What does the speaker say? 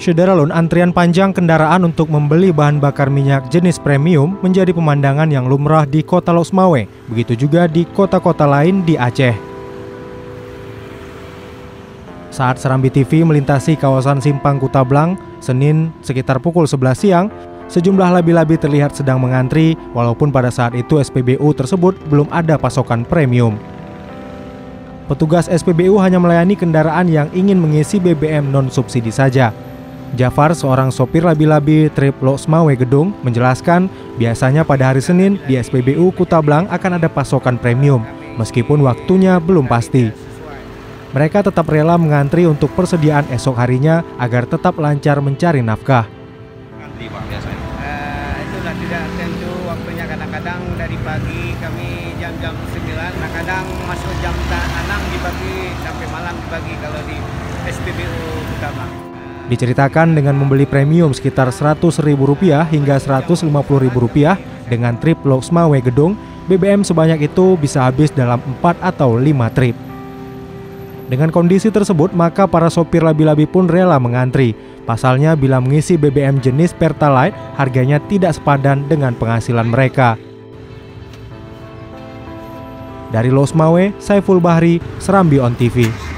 Syederalun, antrian panjang kendaraan untuk membeli bahan bakar minyak jenis premium menjadi pemandangan yang lumrah di kota Losmawe, begitu juga di kota-kota lain di Aceh. Saat Serambi TV melintasi kawasan Simpang Kutablang, Senin sekitar pukul 11 siang, sejumlah labi-labi terlihat sedang mengantri, walaupun pada saat itu SPBU tersebut belum ada pasokan premium. Petugas SPBU hanya melayani kendaraan yang ingin mengisi BBM non-subsidi saja. Jafar, seorang sopir labi-labi trip Losmawe Gedung, menjelaskan biasanya pada hari Senin di SPBU Kutablang akan ada pasokan premium, meskipun waktunya belum pasti. Mereka tetap rela mengantri untuk persediaan esok harinya agar tetap lancar mencari nafkah. Antri Pak biasanya? Itulah tidak tentu waktunya, kadang-kadang dari pagi kami jam-jam 9, kadang masuk jam 6 dibagi sampai malam dibagi kalau di SPBU Kutablang. Diceritakan dengan membeli premium sekitar Rp100.000 hingga Rp150.000 dengan trip Losmawe Gedung, BBM sebanyak itu bisa habis dalam 4 atau 5 trip. Dengan kondisi tersebut, maka para sopir labi-labi pun rela mengantri. Pasalnya bila mengisi BBM jenis Pertalite, harganya tidak sepadan dengan penghasilan mereka. Dari Losmawe, Saiful Bahri, Serambi On TV.